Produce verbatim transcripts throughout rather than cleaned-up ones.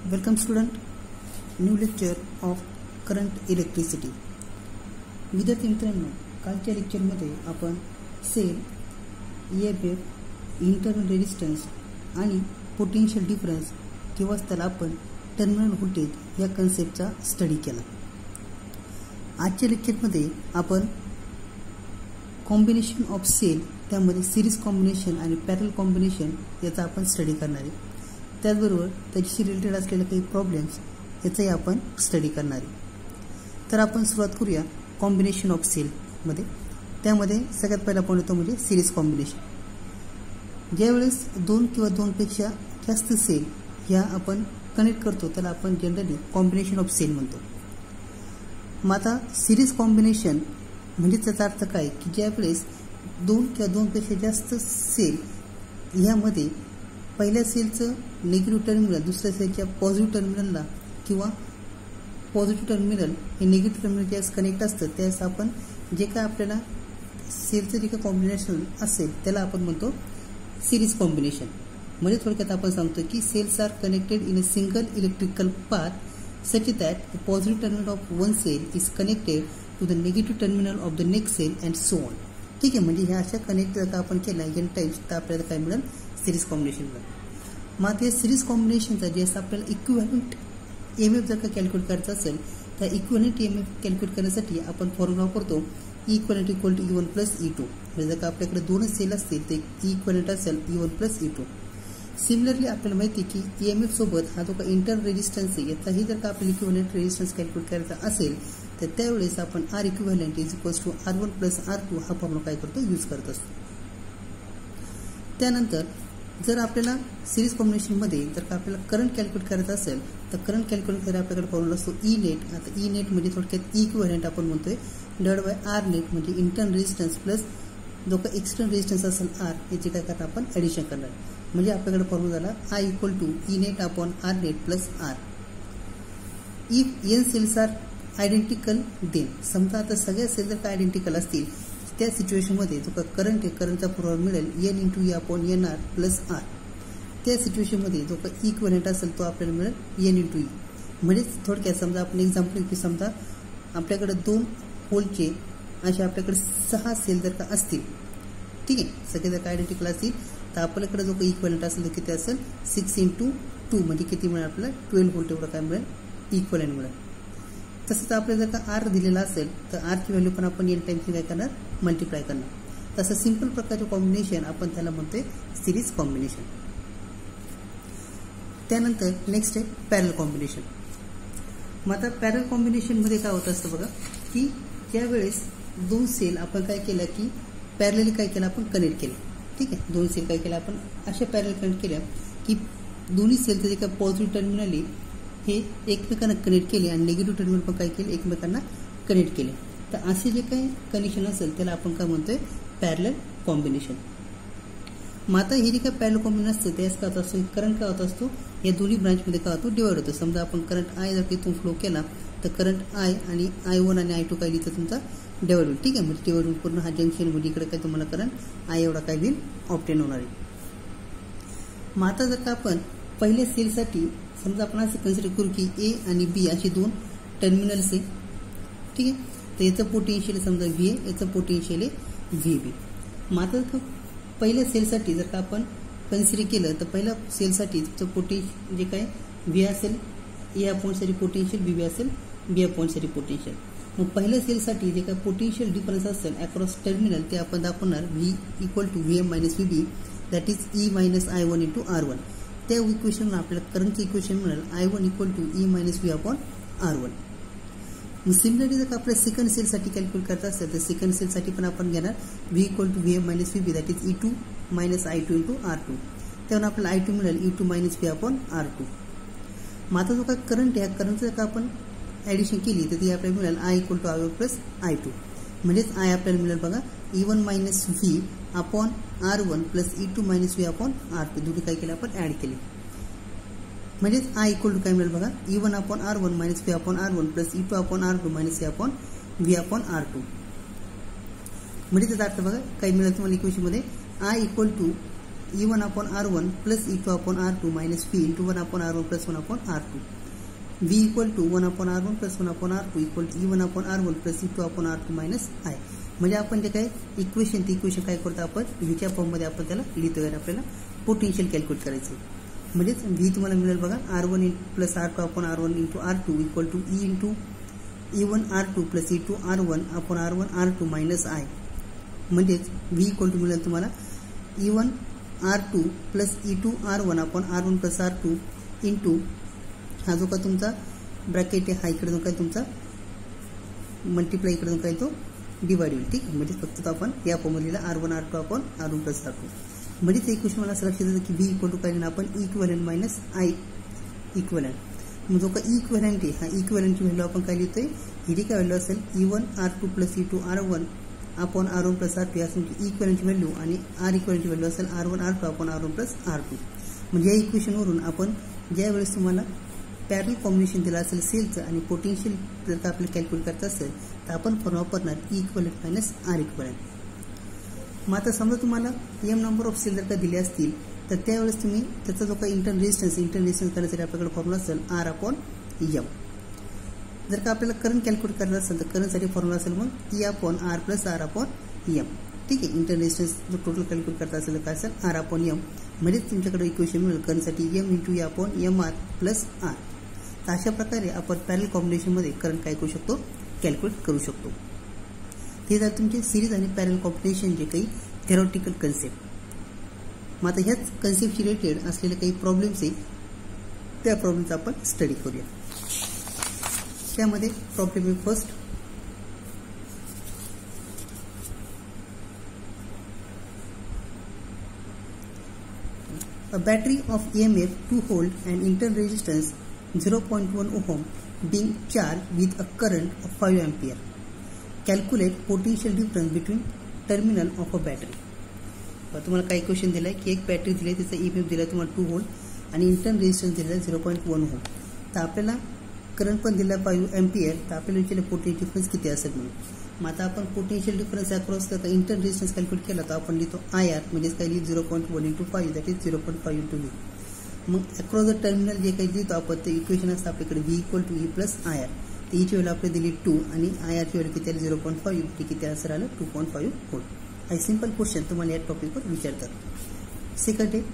Welcome student, new lecture of current electricity. विद्यार्थी मित्रांनो, कालच्या लेक्चरमध्ये आपण cell, E F F, internal resistance आणि पोटेन्शियल डिफरन्स किंवा त्याला आपण टर्मिनल व्होल्टेज या कन्सेप्टचा स्टडी केला. आजच्या लेक्चरमध्ये आपण कॉम्बिनेशन ऑफ सेल, त्यामध्ये सिरीज कॉम्बिनेशन आणि पॅरल कॉम्बिनेशन याचा आपण स्टडी करणार आहे. त्याचबरोबर त्याच्याशी रिलेटेड असलेले काही प्रॉब्लेम्स याचाही आपण स्टडी करणार आहे. तर आपण सुरुवात करूया कॉम्बिनेशन ऑफ सेलमध्ये. त्यामध्ये सगळ्यात पहिला पॉईंट येतो म्हणजे सिरीज कॉम्बिनेशन. ज्यावेळेस दोन किंवा दोनपेक्षा जास्त सेल ह्या आपण कनेक्ट करतो त्याला आपण जनरली कॉम्बिनेशन ऑफ सेल म्हणतो. मग आता सिरीज कॉम्बिनेशन म्हणजे त्याचा अर्थ काय की ज्यावेळेस दोन किंवा दोनपेक्षा जास्त सेल ह्यामध्ये पहिल्या सेलचं निगेटिव्ह टर्मिनल दुसऱ्या सेलच्या पॉझिटिव्ह टर्मिनलला किंवा पॉझिटिव्ह टर्मिनल हे निगेटिव्ह टर्मिनल ज्यावेळेस कनेक्ट असतं त्यावेळेस आपण जे काय आपल्याला सेलचं जे काय कॉम्बिनेशन असेल त्याला आपण म्हणतो सिरीज कॉम्बिनेशन. म्हणजे थोडक्यात आपण सांगतो की cells are connected in a single electrical path such that the positive terminal of one cell is connected to the negative terminal of the next cell and so on. ठीक आहे, म्हणजे ह्या अशा कनेक्ट जर का आपण केला एन टाईप्स तर आपल्याला काय मिळेल सिरीज कॉम्बिनेशन मिळेल. मग ते सिरीज कॉम्बिनेशनचा जे असं आपल्याला इक्विव्हॅलंट एम एफ जर का कॅल्क्युलेट करायचं असेल तर इक्विव्हॅलंट एम एफ कॅल्क्युलेट करण्यासाठी आपण फॉर्म्युला वापरतो equivalent equal to E one plus E two. म्हणजे जर का आपल्याकडे दोनच सेल असतील तर इक्वलंट असेल E one plus E two. Similarly आपल्याला माहिती आहे की ई एम एफ सोबत हा जो का इंटर रेजिस्टन्स आहे याचाही जर का आपल्याला इक्विव्हॅलंट रेजिस्टन्स कॅल्क्युलेट करायचा असेल तर त्यावेळेस आपण R equivalent is equals to R one plus R two हा फॉर्म्युला काय करतो यूज करत असतो. त्यानंतर जर आपल्याला सिरीज कॉम्बिनेशनमध्ये जर का आपल्याला करंट कॅल्क्युलेट करायचं असेल तर करंट कॅल्क्युलेट करायला आपल्याकडे फॉर्म्युला असतो ई नेट. आता ई नेट म्हणजे थोडक्यात इक्विव्हॅलंट आपण म्हणतोय डिवाइड बाय आर नेट म्हणजे इंटर्नल रेजिस्टन्स प्लस जो का एक्सटर्नल रेजिस्टन्स असेल आर याचे काय करणार आपण ॲडिशन करणार. म्हणजे आपल्याकडे फॉर्म्युला झाला I equal to E net upon R net plus R. If N cells are identical then, समजा आता सगळ्या सेल जर का आयडेंटिकल असतील त्या सिच्युएशनमध्ये जो का करंट आहे करंटचा पुरवठा मिळेल N into E upon N R plus R. त्या सिच्युएशनमध्ये जो का इक्विव्हॅलंट असेल तो आपल्याला मिळेल एन इंटू ई. म्हणजेच थोडक्यात समजा आपण एक्झाम्पल की समजा आपल्याकडे दोन होलचे असे आपल्याकडे सहा सेल जर का असतील, ठीक आहे, सगळे जर का आयडेंटिकल असतील तर आपल्याकडे जो काही इक्विव्हॅलंट असेल तर किती असेल सिक्स इंटू टू म्हणजे किती मिळेल आपल्याला ट्वेल्व व्होल्ट एवढं काय मिळेल इक्विव्हॅलंट मिळेल. तसंच आपल्याला जर का आर दिलेला असेल तर आरची व्हॅल्यू पण आपण एन टाइम्सची काय करणार मल्टिप्लाय करणार. तसं सिंपल प्रकारचे कॉम्बिनेशन आपण त्याला म्हणतोय सिरीज कॉम्बिनेशन. त्यानंतर नेक्स्ट आहे पॅरल कॉम्बिनेशन. मग आता पॅरल कॉम्बिनेशनमध्ये काय होत असतं बघा की ज्यावेळेस दोन सेल आपण काय केलं की पॅरलली काय केलं आपण कनेक्ट केलं. ठीक आहे, दोन सेल काय केलं आपण अशा पॅरल कनेक्ट केल्या की दोन्ही सेलचं जे काय पॉझिटिव्ह टर्मिनल हे एकमेकांना कनेक्ट केले आणि निगेटिव्ह टर्मिनल पण काय केले एकमेकांना कनेक्ट केले. तर असे जे काही कनेक्शन असेल त्याला आपण काय म्हणतोय पॅरलल कॉम्बिनेशन. मग आता हे जे काय पॅरलल कॉम्बिनेशन असतं त्यास काय होत असतो करंट काय होत असतो या दोन्ही ब्रांचमध्ये काय होतो डिवाइड होतो. समजा आपण करंट आय जर इथून फ्लो केला तर करंट आय आणि आय वन आणि आय टू काय लिहितं तुमचा डिवाइड होईल. ठीक आहे, म्हणजे डिवाइड होऊन पूर्ण हा जंक्शन म्हणजे इकडे काय तुम्हाला करंट आय एवढा काय होईल ऑप्टेन होणार आहे. मग आता जर का आपण पहिल्या सेलसाठी समजा आपण असं कन्सिडर करू की ए आणि बी अशी दोन टर्मिनल्स आहे. ठीक आहे, तर याचं पोटेन्शियल समजा व्ही ए, याचं पोटेन्शियल आहे व्ही बी. मग आता पहिल्या सेलसाठी जर का आपण कन्सिडर केलं तर पहिल्या सेलसाठी तुमचं पोटेन्शियल जे काय व्ही असेल ए अपॉइंटसाठी पोटेन्शियल बी बी असेल बी अपॉइंटसाठी पोटेन्शियल. मग पहिल्या सेलसाठी जे काय पोटेन्शियल डिफरन्स असेल अक्रॉस टर्मिनल ते आपण दाखवणार V equal to V M minus V B that is E minus I one into R one. त्या इक्वेशनला आपल्याला करंटचं इक्वेशन मिळेल I one equal to E minus V upon R one. मग सिमिलरली जर का आपल्या सेकंड सेलसाठी कॅल्क्युलेट करता असेल तर सेकंड सेलसाठी पण आपण घेणार V equal to V M minus V B that is E two minus I two into R two. त्यामुळे आपल्याला आय टू मिळेल E two minus V upon R two. मग आता जो काय करंट आहे करंटचं जर का आपण ॲडिशन केली तर ती आपल्याला मिळेल I equal to I one plus I two. म्हणजेच आय आपल्याला मिळेल बघा E one minus V upon R one plus E two minus V upon R two. दोन्ही काय केलं आपण ॲड केले. म्हणजेच आय इक्वल टू काय मिळेल बघा E one upon R one minus V upon R one plus E two upon R two minus V upon V upon R two. म्हणजे त्याचा अर्थ बघा काय मिळेल तुम्हाला इक्वेशनमध्ये I equal to E one upon R one plus E two upon R two minus V into one upon R one plus one upon R two. V equal to one upon R one plus one upon R two equal to E one upon R one plus E two upon R two minus I. म्हणजे आपण जे काय equation ते equation काय करतो आपण व्हीच्या फॉर्ममध्ये आपण त्याला लिहितोय. आपल्याला पोटेन्शियल कॅल्क्युलेट करायचं म्हणजेच व्ही तुम्हाला मिळेल बघा R one plus R two upon R one into R two equal to E into E one R two plus E two R one upon R one R two minus I. म्हणजेच V equal to मिळेल तुम्हाला E one R two plus E two R one upon R one plus R two into हा जो का तुमचा bracket आहे हा इकडे जो काय तुमचा मल्टिप्लाय इकडे जो काय तो डिवाइड होईल. ठीक आहे म्हणजे फक्त आपण या फॉर्ममध्ये लिहिला R one R two upon R one plus R two. म्हणजे ते इक्वेशन मला असं लक्षात येतं की व्ही इक्वल टू काय लिहिलं आपण इक्वलंट मायनस आय इक्वलंट. मग जो का इक्वलंट आहे हा इक्वलंटची व्हॅल्यू आपण काय लिहितोय ही काय व्हॅल्यू असेल E one R two plus E two R one upon R one plus R two या तुमची इक्वलंटची व्हॅल्यू आणि आर इक्वलंटची व्हॅल्यू असेल R one R two upon R one plus R two. म्हणजे या इक्वेशनवरून आपण ज्या वेळेस तुम्हाला पॅरल कॉम्बिनेशन दिलं असेल सेलचं आणि पोटेन्शियल जर का आपल्याला कॅल्क्युलेट करायचं असेल तर आपण फॉर्म्युला वापरणार E equivalent minus R equivalent. मग आता समजा तुम्हाला एम नंबर ऑफ सेल जर का दिले असतील तर त्यावेळेस तुम्ही त्याचा जो काही इंटर्न रेजिस्टन्स इंटर्न रेजिस्टन्स करण्यासाठी आपल्याकडे फॉर्म्युला असेल आर अपॉन एम. जर का आपल्याला करंट कॅल्क्युलेट करायचं असेल तर करंटसाठी फॉर्म्युला असेल मग E upon R plus R upon M. ठीक आहे इंटर्न रेजिस्टन्स जो टोटल कॅल्क्युलेट करता असेल तर काय असेल आर अपॉन एम. म्हणजेच तुमच्याकडे इक्वेशन मिळेल करंटसाठी M into E upon M R plus R. तर अशा प्रकारे आपण पॅरल कॉम्बिनेशनमध्ये करंट काय करू शकतो कॅल्क्युलेट करू शकतो. हे झालं तुमचे सिरीज आणि पॅरल कॉम्बिनेशन जे काही थेरॉटिकल कन्सेप्ट. मग आता ह्याच कन्सेप्टशी रिलेटेड असलेले काही प्रॉब्लेम्स आहे त्या प्रॉब्लेमचा आपण स्टडी करूया. त्यामध्ये प्रॉब्लेम आहे first a battery of E M F two volt and internal resistance zero point one ohm being charged with a current of five ampere. Calculate potential difference between terminal of a battery. तुम्हाला काय question दिलाय की एक battery दिली त्याचा E M F दिला तुम्हाला two volt आणि इंटर्नल रेजिस्टन्स दिला झिरो पॉईंट वन ओम. तर आपल्याला करंट पण दिला फाईव्ह एम्पियर. तर आपल्याला विचारलं पोटेन्शियल डिफरन्स किती असेल म्हणून. मग आता आपण पोटेन्शियल डिफरन्स अक्रॉस तर इंटर्नल रेजिस्टन्स कॅल्क्युलेट केला तर आपण लिहितो आय आर म्हणजेच काय लिहितो zero point one into five that is zero point five into V. मग अक्रॉस द टर्मिनल जे काही लिहितो आपण ते इक्वेशन असतं आपल्याकडे V equal to E plus I R. तर ईची व्हॅल्यू आपल्याला दिली टू आणि आय आरची व्हॅल्यू किती आली झिरो पॉईंट फाईव्ह ती किती असं आलं टू पॉईंट फाईव्ह व्होल्ट. हा सिंपल क्वेश्चन तुम्हाला या टॉपिकवर विचारतात. सेकंड आहे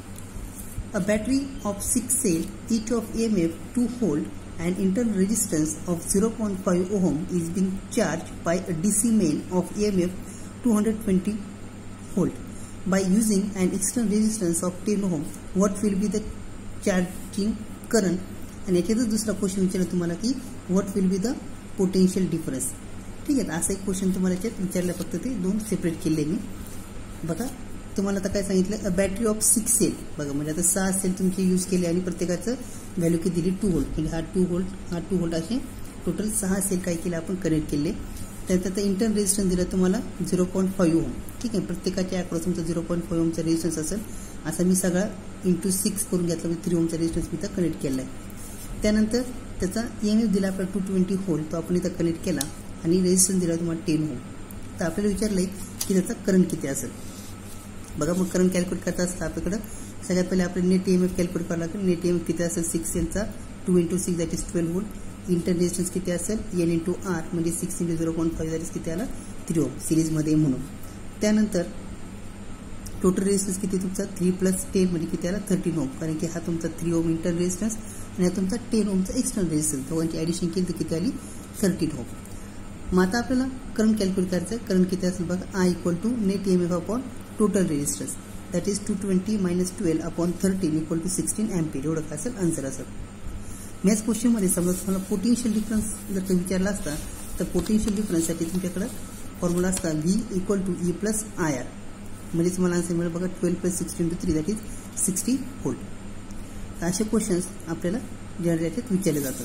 a battery of six cell each of E M F two volt and internal resistance of zero point five ohm is being charged by a D C main of E M F two hundred twenty volt. By using an external resistance of ten ohm, what will be the charging current? आणि याच्यातच दुसरा question विचारला तुम्हाला की what will be the potential difference. ठीक आहे असं एक क्वेश्चन तुम्हाला याच्यात विचारलं फक्त ते दोन सेपरेट केले मी. बघा तुम्हाला आता काय सांगितलं a battery of six cell. बघा म्हणजे आता सहा सेल तुमचे यूज केले आणि प्रत्येकाचं व्हॅल्यू किती दिली टू व्होल्ट. म्हणजे हा टू व्होल्ट हा टू व्होल्ट असे टोटल सहा सेल काय केले आपण कनेक्ट केले. त्यात आता इंटर्नल रेजिस्टन्स दिला तुम्हाला झिरो पॉईंट फाईव्ह ओम. ठीक आहे प्रत्येकाच्या अक्रॉस तुमचा झिरो पॉईंट फाईव्ह ओमचा रेजिस्टन्स असेल. असा मी सगळा इंटू सिक्स करून घेतला म्हणजे थ्री ओमचा रेजिस्टन्स मी इथं कनेक्ट केला आहे. त्यानंतर त्याचा ई एम एफ दिला आपला टू ट्वेंटी व्होल्ट तो आपण इथं कनेक्ट केला आणि रेजिस्टन्स दिला तुम्हाला टेन ओम. तर आपल्याला विचारलं आहे की त्याचा करंट किती असेल. बघा मग करंट कॅल्क्युलेट करता असतं आपल्याकडं सगळ्यात पहिले आपल्याला net E M F calculate करावं लागेल. नेट ई एम एफ किती असेल सिक्स सेलचा two into six that is twelve volt. Internal resistance किती असेल एन इंटू आर म्हणजे six into zero point five that is किती आला थ्री ओम सिरीजमध्ये म्हणून. त्यानंतर टोटल रेजिस्टन्स किती तुमचा थ्री प्लस टेन म्हणजे किती आला थर्टीन ओम. कारण की हा तुमचा थ्री ओम इंटर्नल रेजिस्टन्स आणि हा तुमचा टेन ओमचा एक्सटर्नल रेजिस्टन्स दोघांची ॲडिशन केली तर किती आली थर्टीन ओम. मग आता आपल्याला करंट कॅल्क्युलेट करायचं आहे. करंट किती असेल बघा I equal to net E M F upon total resistance that is two twenty minus twelve upon thirteen equal to sixteen ampere. एवढं काय असेल आन्सर असेल. मॅथ्स क्वेश्चनमध्ये समजा तुम्हाला पोटेन्शियल डिफरन्स जर का विचारला असता तर पोटेन्शियल डिफरन्ससाठी तुमच्याकडे फॉर्म्युला असता V equal to E plus I R. म्हणजे तुम्हाला आन्सर मिळेल बघा twelve plus sixteen two three that is sixty volt. तर असे क्वेश्चन्स आपल्याला जनरल याच्यात विचारले जातात.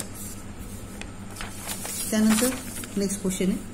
त्यानंतर नेक्स्ट क्वेश्चन आहे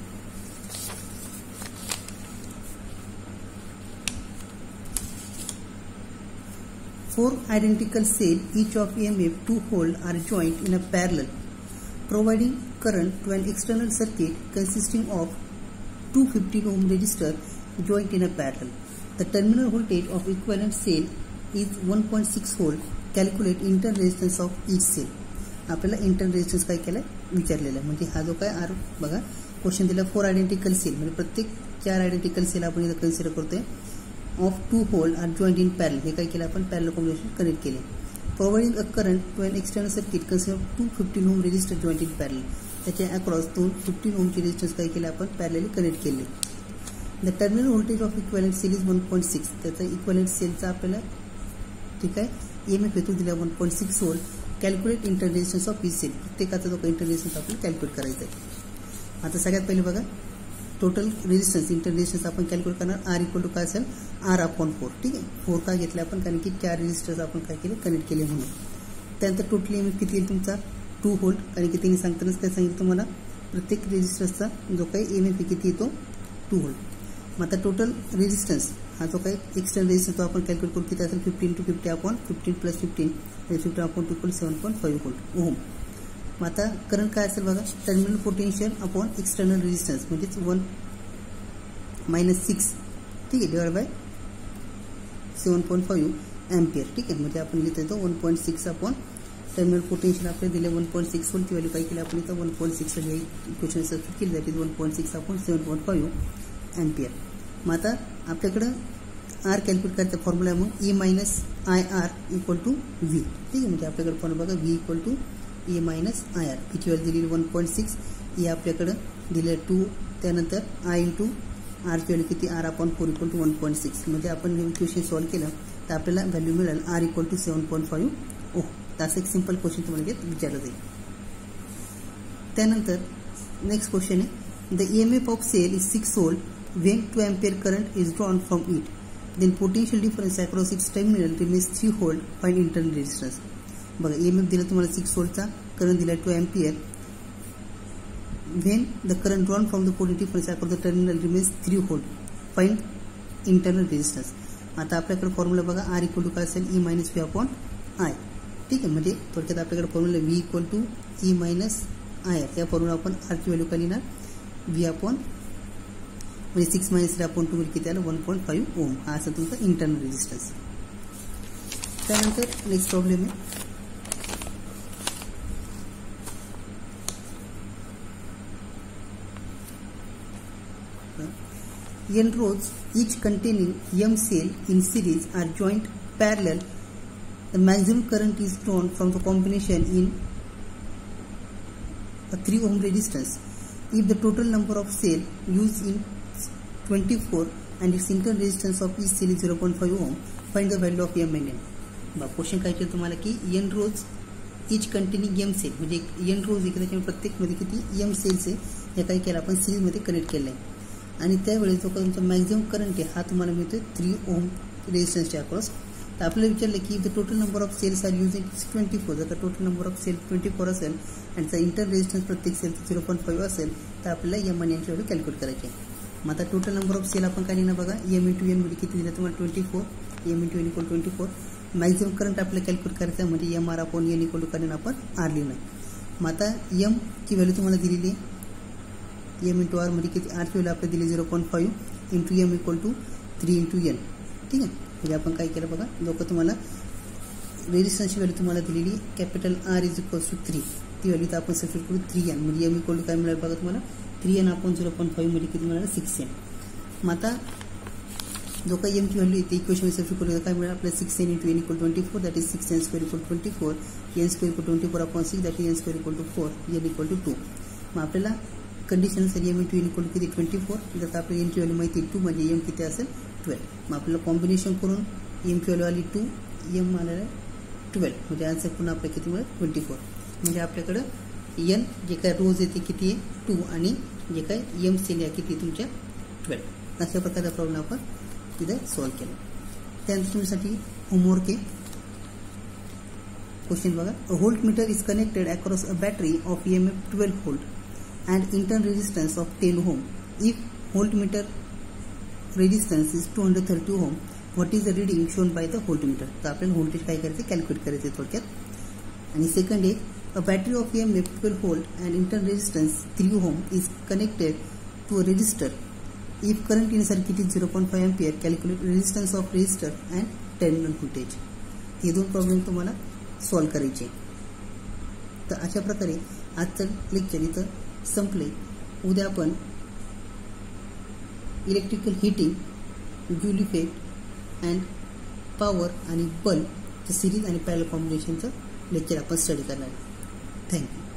four identical cells each of E M F two volt are joined in a parallel providing current to an external circuit consisting of two fifteen ohm resistor joined in a parallel. The terminal voltage of equivalent cell is one point six volt. Calculate intern resistance of each cell. आपल्याला intern resistance काय केलं विचारलेलं आहे. म्हणजे हा जो काय R बघा क्वेश्चन दिला फोर आयडेंटिकल सेल म्हणजे प्रत्येक चार आयडेंटिकल सेल आपण इथं कन्सिडर करतोय. Of two whole are joint in parallel. हे काय केलं आपण पॅरल कॉम्बिनेशन कनेक्ट केले. Providing a current to an external circuit consider two fifteen ohm resistor joint in parallel. त्याच्या अक्रॉस दोन फिफ्टीन ओमचे रेजिस्टन्स काय केले आपण पॅरलली कनेक्ट केले. The terminal voltage of equivalent cell is one point six. त्याचा equivalent सेलचा आपल्याला ठीक आहे एम एफ हेतू दिला one point six volt. Calculate intern resistance of each cell. प्रत्येकाचा जो काही इंटर्न रेजिस्टन्स आपल्याला कॅल्क्युलेट करायचा आहे. आता सगळ्यात पहिले बघा टोटल रेजिस्टन्स इंटर्न रेजिस्टन्स आपण कॅल्क्युलेट करणार. आर इक्वल टू काय असेल आर अपॉन फोर. ठीक आहे फोर का घेतले आपण कारण की चार रेजिस्टर्स आपण काय केले कनेक्ट केले म्हणून. त्यानंतर टोटल एम एफ किती येईल तुमचा टू व्होल्ट कारण की त्यांनी सांगतानाच काय सांगितलं तुम्हाला प्रत्येक रेजिस्टर्सचा जो काही एम एफ किती येतो टू व्होल्ट. मग आता टोटल रेजिस्टन्स हा जो काही एक्सटर्नल रेजिस्टन्स तो आपण कॅल्क्युलेट करू किती असेल fifteen two fifty upon fifteen plus fifteen fifteen upon two equal seven point five volt ohm. मग आता करंट काय असेल बघा terminal potential upon external resistance म्हणजेच वन मायनस सिक्स ठीक आहे divide by seven point five ampere. ठीक आहे म्हणजे आपण लिहितो येतो one point six upon terminal potential आपल्याला दिले one point six volt. Value काय केली आपण इथं one point six equation substitute केली that is one point six upon seven point five ampere. मग आता आपल्याकडं आर कॅल्क्युलेट करायचा फॉर्म्युला आहे मग E minus I R equal to V. ठीक आहे म्हणजे आपल्याकडे फॉर्म्युला बघा V equal to E minus I R. हिची व्हॅल्यू दिलेली वन पॉईंट सिक्स. ई आपल्याकडं दिले टू. त्यानंतर आय इंटू आरची व्हॅल्यू किती R upon four equal to one point six. म्हणजे आपण हे इक्वेशन सॉल्व्ह केलं तर आपल्याला व्हॅल्यू मिळेल R equal to seven point five O. असं एक सिंपल क्वेश्चन तुम्हाला विचारलं जाईल. त्यानंतर नेक्स्ट क्वेश्चन आहे the E M F of cell is six volt when two ampere current is drawn from it, then potential difference across its terminal remains three volt. Find internal resistance. बघा E M F दिला तुम्हाला six व्होल्टचा current दिला two ampere. when the current drawn from the potential difference across the terminal remains three volt, find internal resistance. आता आपल्याकडे formula बघा R equal to काय असेल E minus V upon I. ठीक आहे म्हणजे थोडक्यात आपल्याकडे formula V equal to E minus I R. या फॉर्म्युला आपण आरची व्हॅल्यू काय लिहिणार व्ही अपॉन म्हणजे six minus three upon two म्हणजे किती आलं वन पॉईंट फाईव्ह ओम. हा असा तुमचा इंटरनल रेजिस्टन्स. त्यानंतर नेक्स्ट प्रॉब्लेम आहे n rows each containing m cell in series are joined parallel. The maximum current is drawn from the combination in a three ohm resistance. If the total number of cell used in twenty-four and its internal resistance of each cell is zero point five ohm, find the value of m and n. बघा question काय केलं तुम्हाला की n rows each containing m cell म्हणजे n rows आहे त्याच्यामध्ये प्रत्येकमध्ये किती m cells आहे हे काय केलं आपण सिरीजमध्ये कनेक्ट केलं आहे. आणि त्यावेळेस जो तुमचा मॅक्झिमम करंट आहे हा तुम्हाला मिळतोय थ्री ओम रेजिस्टन्सच्या अक्रॉस. तर आपल्याला विचारलं की the total number of cells are use in twenty four. जर total number of cell twenty four असेल आणि त्याचा इंटर रेजिस्टन्स प्रत्येक सेलचा झिरो पॉईंट फाईव्ह असेल तर आपल्याला एम आणि एनची व्हॅल्यू कॅल्क्युलेट करायची आहे. मग आता टोटल नंबर ऑफ सेल आपण काय लिहिणार बघा एम इंटू एन मध्ये किती दिलं तुम्हाला twenty four. M into N equal twenty four. Maximum current आपल्याला कॅल्क्युलेट करायचं आहे म्हणजे M R upon N equal to कारण आपण आर लिहिणार. मग आता एम ची व्हॅल्यू तुम्हाला दिलेली आहे एम इंटू आर मध्ये किती आरची व्हॅल्यू आपल्याला दिली zero point five into M equal to three into N. ठीक आहे म्हणजे आपण काय केलं बघा लोक तुम्हाला रेजिस्टन्सची व्हॅल्यू तुम्हाला दिलेली capital R is equal to three. ती व्हॅल्यू तर आपण सबस्टिट्यूट करू थ्री एन म्हणजे एम इक्वल टू काय मिळाल बघा तुम्हाला थ्री एन आपण झिरो पॉईंट फाईव्ह मध्ये किती मिळालं सिक्स एन. मग आता जो काही एमची व्हॅल्यू येते इक्वेशन सबस्टिट्यूट करू काय मिळालं आपल्याला six N into N equal twenty four that is six N square equal twenty four N square equal twenty four upon six that is N square equal to four N equal to two. मग आपल्याला condition असेल M into N equal to किती twenty four. जर आपल्याला एमची value माहिती two म्हणजे M किती असेल ट्वेल्व. मग आपल्याला कॉम्बिनेशन करून एमची व्हॅल्यू आली टू एम आलेला ट्वेल्व म्हणजे आन्सर पुन्हा आपल्या किती मिळेल ट्वेंटी फोर. म्हणजे आपल्याकडं एन जे काय रोज येते किती आहे टू आणि जे काय एम सेल आहे किती तुमच्या ट्वेल्व. अशा प्रकारचा प्रॉब्लेम आपण तिथे सॉल्व्ह केला. त्यानंतर तुमच्यासाठी होमवर्क आहे क्वेश्चन बघा a voltmeter is connected across a battery of E M F twelve volt and internal resistance of ten ohm. If voltmeter resistance is two hundred thirty ohm, what is the reading shown by the voltmeter? तर आपल्याला voltage काय करायचं calculate करायचं थोडक्यात. आणि second आहे a battery of E M F twelve volt and internal resistance three ohm is connected to a resistor if current in circuit is zero point five ampere calculate resistance of resistor and terminal voltage. हे दोन problem तुम्हाला solve करायचे. तर अशा प्रकारे आजचं lecture इथं संपले. उद्या आपण electrical heating, joule effect and power आणि बल्बचं सिरीज आणि पॅरलल कॉम्बिनेशनचं लेक्चर आपण स्टडी करणार आहे. थँक्यू.